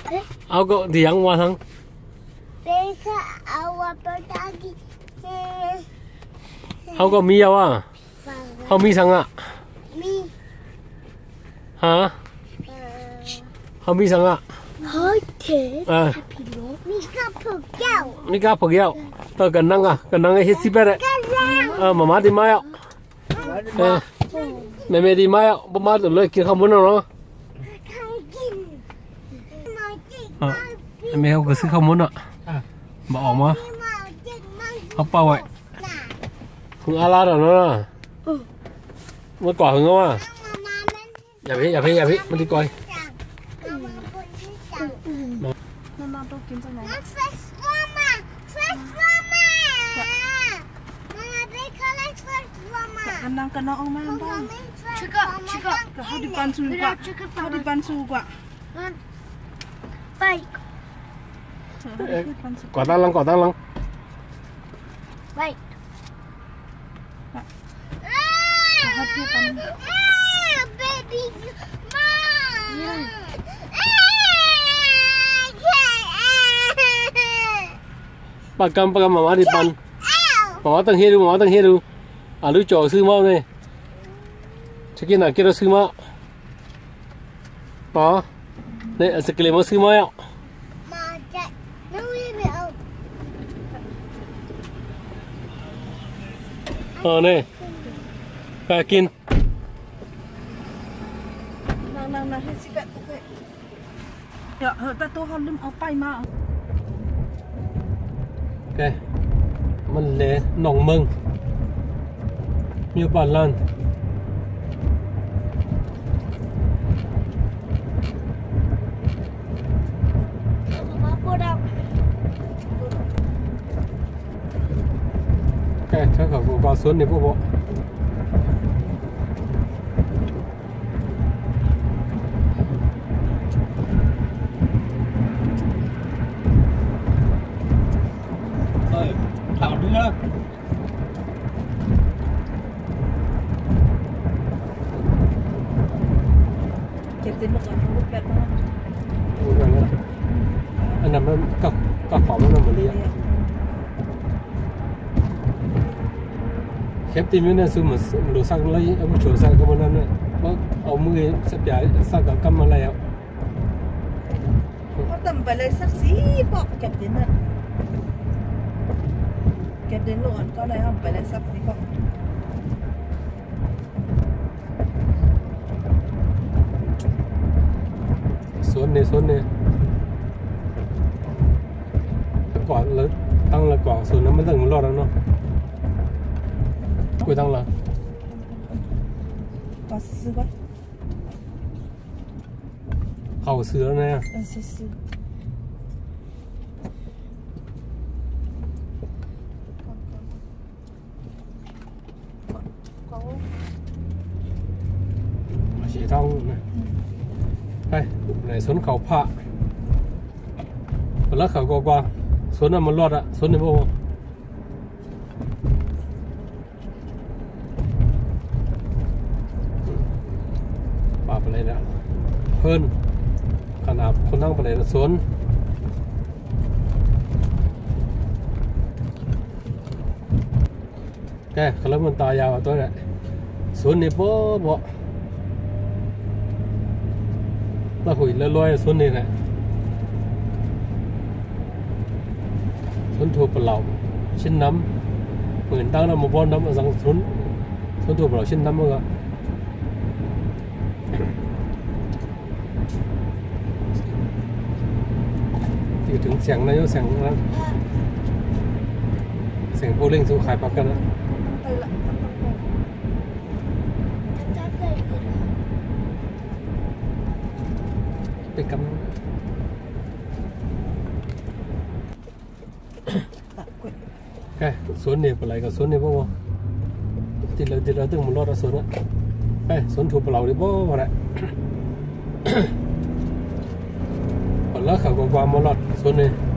ao có tiếng hoa thằng ao có mi à ao mi sang à hả ao mi sang à mi cá phở kẹo tao cần năng hết ship đấy mà đi mai ạ mẹ đi mai ạ bố má tụi lấy kia không muốn đâu nó mẹ không có sự không muốn ạ bỏ mà không bao vậy không ala rồi nó mới quả hứng không àอย่าพี่มันดีก่อย Mamaต้องกินจังไหนกำลังกันน้องมาบ้างชิกะเขาดิบันซูกว่าไปก่อตั้งลังไปเขาเทียบกันปากกำมามาดิปันบอกว่าตั้งเฮดูลูกจ่อซื้อมาเนี่ยจะกินอะไรกินเราซื้อมาป๋อเนี่ยสกิลมาซื้อมาอ่ะเนี่ยไปกินนั่งให้สิกะเดี๋ยวแต่ตัวเขาลืมเอาไปมามันเละหนองมึงมีบ้านลันถ้าเขาบอกสวนนี่พวกถามด้วยนะเก็บติดมาก่อนรูปแบบมากอันนั้นมันก็ขอมันเหมือนเรียเข็บตีมันเนี่ยซื้อเหมือนดูสักเลยเอาไปโชว์สักก็มันนั่นเนี่ยว่าเอามือสักใหญ่สักกับกำมาแล้วเขาต่ำไปเลยสักสีบอกเก็บติดนั่นเก็บเดินหลอนก็เลยทำไปเลยสักสิบอกสวนเนี่ยก่อนเลยตั้งละก่อนส่วนนั้นมันตั้งมันรอดแล้วเนาะคุยตั้งละก็ซื้อป่ะเขาซื้อแล้วเนี่ยซื้อเสียท้องนะไปไหนสวนเขาผ้าแล้วเขากว่าสวนนั้นมันรอดอะสวนนี้พวกป่าไปเลยนะเพิ่นขนาดคนนั่งไปเลยสวนเขาเริ่มมันตายาวตัวเนี่ยสวนนี้บ่เราหุยแล้วลอยสวนนี้แหละสวนถั่วเปล่าชิ้นน้ำเหมือนตั้งน้ำมาบอนน้ำมาสั่งสวนถั่วเปล่าชิ้นน้ำมั้งที่ถึงเสียงนายกเสียงนั้นเสียงโพลิ่งสู้ขายปากกันนะไปกำสวนเนี่ยอะไรกับสวนเนี่ยพ่อติดเราตึงมันรอดสวนนะสวนถูกเปล่าดิพ่ออะไรแล้วเขาก็ความมันรอดสวนเนี่ย